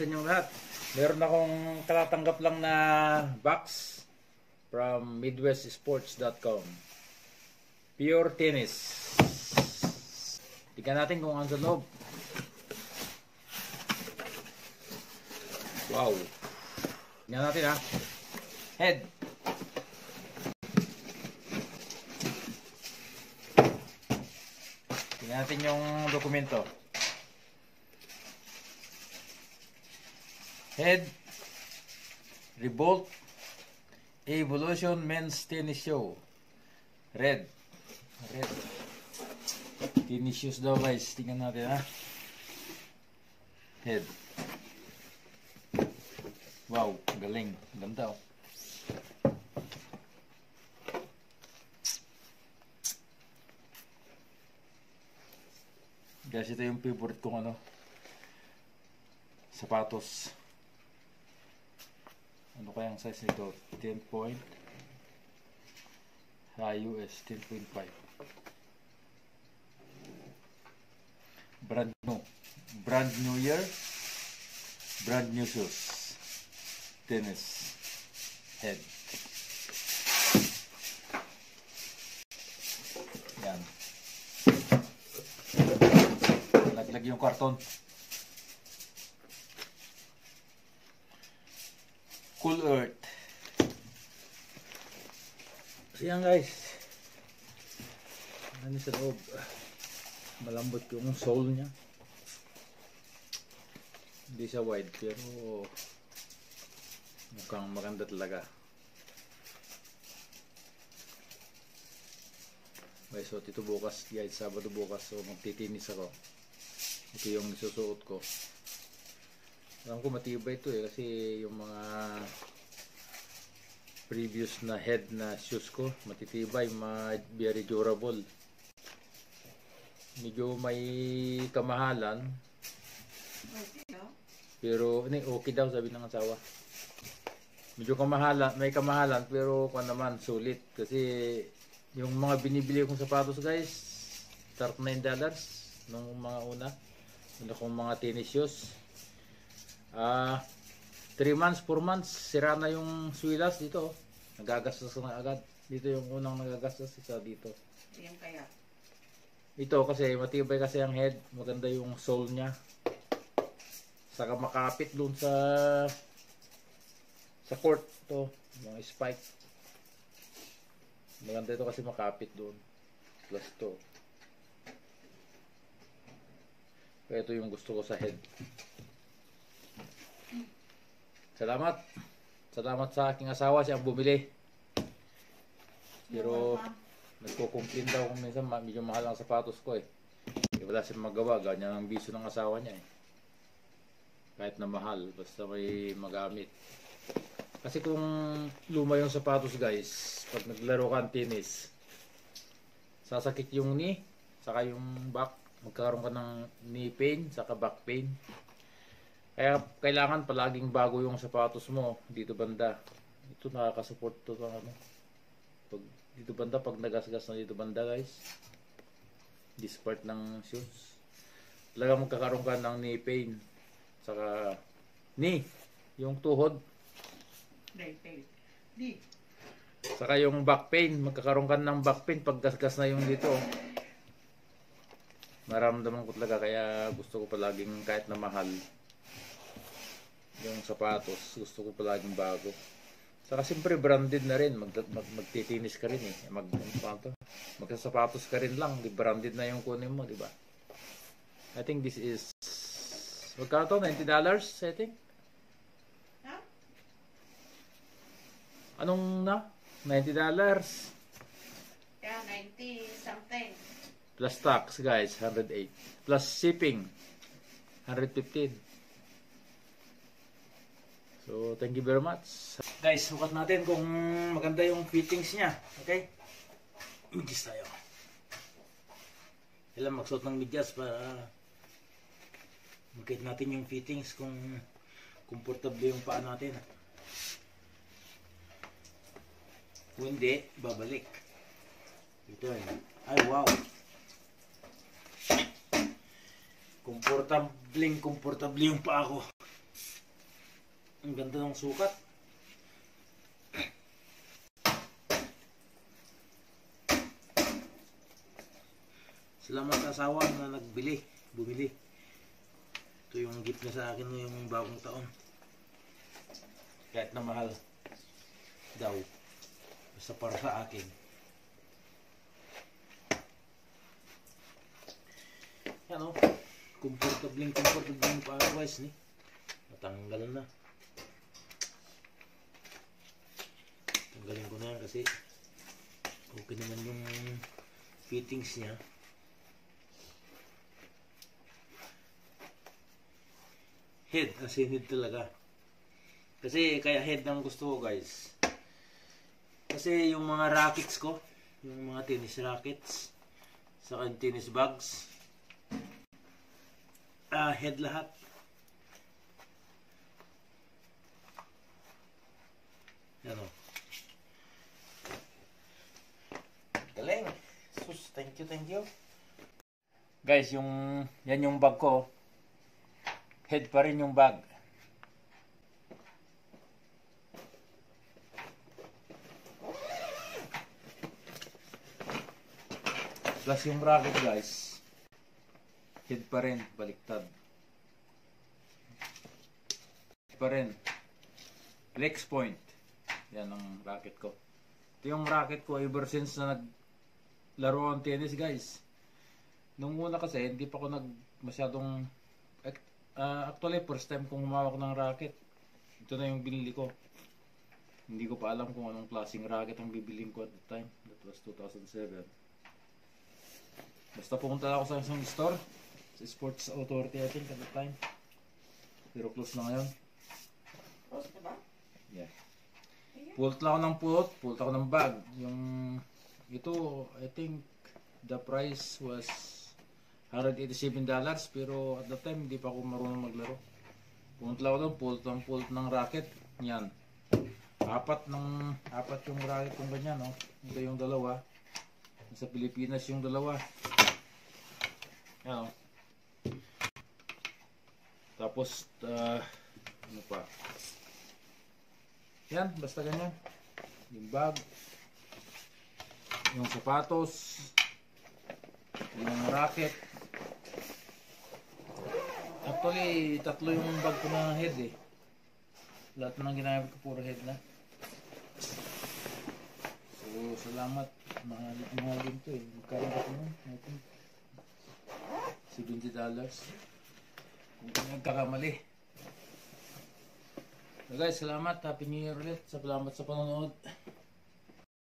sa inyong lahat. Meron akong katatanggap lang na box from midwestsports.com. Pure tennis. Tingnan natin kung ano sa loob. Wow. Tingnan natin ha. Head. Tingnan natin yung dokumento. Head Revolt Evolution Men's Tennis Show. Red tennis shoes daw guys. Tingnan natin ha. Head. Wow, galing. Ganda oh. Guys, ito yung favorite kong ano, sapatos. Ano kayang size nito? 10 point US 10.5. Brand new year, brand new shoes. Tennis head. Yan. Laglag yung karton. Cool Earth. So yan guys. Ano sa loob? Malambot yung sole niya. Hindi siya wide pero mukhang maganda talaga. Okay, so ito bukas guys, Sabado bukas, so magtitinis ako. Ito yung isusuot ko. Alam ko matibay ito kasi yung mga previous na head na shoes ko matitibay, very durable. Medyo may kamahalan pero okay daw sabi ng asawa. Medyo kamahalan, may kamahalan pero kung naman sulit kasi yung mga binibili kong sapatos guys $39 nung mga una kong mga tennis shoes. 3 months, 4 months sira na yung swilas dito. Nagagastos na agad. Dito yung unang nagagastos, isa dito. Yan kaya. Ito kasi matibay kasi ang head, maganda yung sole niya. Saka makapit dun sa court to, mga spike. Maganda ito kasi makapit dun. Plus to. Kaya ito yung gusto ko sa head. Salamat sa aking asawa, siyang bumili. Pero nagko-complain daw kung minsan medyo mahal ang sapatos ko eh. Wala siyang magawa, ganyan ang bisyo ng asawa niya eh. Kahit na mahal, basta may magamit. Kasi kung luma yung sapatos guys, pag naglaro ka ng tennis, sasakit yung knee, saka yung back, magkakaroon ka ng knee pain, saka back pain. Kaya kailangan palaging bago yung sapatos mo dito banda. Ito nakaka-support to ano. Pag dito banda, pag nagasgas na dito banda guys, this part ng shoes, talagang magkakaroon ka ng knee pain. Saka knee, yung tuhod. Saka yung back pain, magkakaroon ka ng back pain pag gasgas na yung dito. Maramdaman ko talaga, kaya gusto ko palaging kahit na mahal yung sapatos, gusto ko palaging bago. Saka siyempre branded na rin, magtitinis ka rin eh. Magsasapatos ka rin lang, di branded na yung kunin mo, di ba? I think this is magkano to? $90 I think. Huh? Anong na? $90. Yeah, 90 something. Plus tax guys, 108. Plus shipping, 115. So, thank you very much. Guys, sukat natin kung maganda yung fittings niya. Okay? Medyas tayo. Kailan magsuot ng medyas para makita natin yung fittings kung comfortable yung paa natin. Kung hindi, babalik. Ito yun. Ay, wow. Komportable yung paa ko. Ang ganda ng sukat. Salamat sa asawa na bumili. Ito yung gift niya sa akin ngayong bagong taon. Kahit na mahal daw. Basta para sa akin. Yan o. Comfortable para guys ni. Natanggal na. Tanggalin ko na yan kasi okay naman yung fittings niya. Head, as in head talaga. Kasi kaya head ang gusto ko guys. Kasi yung mga rackets ko, yung mga tennis rackets, saka yung tennis bags, head lahat. Yan o. Galing. Sus, thank you. Guys, yan yung bag ko. Head pa rin yung bag. Plus yung bracket guys. Head pa rin, baliktad. Head pa rin. Flex point. Yan ang racket ko. Ito yung racket ko ever since na naglaro ang tennis guys. Nung una kasi hindi pa ako masyadong actually first time kong humawak ng racket. Ito na yung binili ko. Hindi ko pa alam kung anong klaseng racket ang bibiling ko at the time. That was 2007. Basta pumunta ako sa isang store, sa Sports Authority I think at the time. Pero close na ngayon. Close na ba? Yeah. Pult lang ako ng pult ako ng bag. Ito, I think the price was $187 pero at the time hindi pa ako marunong maglaro. Pumunta lang ako doon, pult ng racket. Yan. Apat yung racket kong ganyan, no? Ito yung dalawa. Sa Pilipinas yung dalawa. Yan, no? Tapos, ano pa? Yan, basta ganyan. Yung bag, yung sapatos, yung racket. Actually, tatlo yung bag ko na head eh. Lahat na ng ginamit ko puro head na. So, salamat. Mahal din to eh. Magkano ba ito nun? I think $70. Kung nagkakamali. So guys, salamat. Happy New Year ulit. Salamat sa panonood.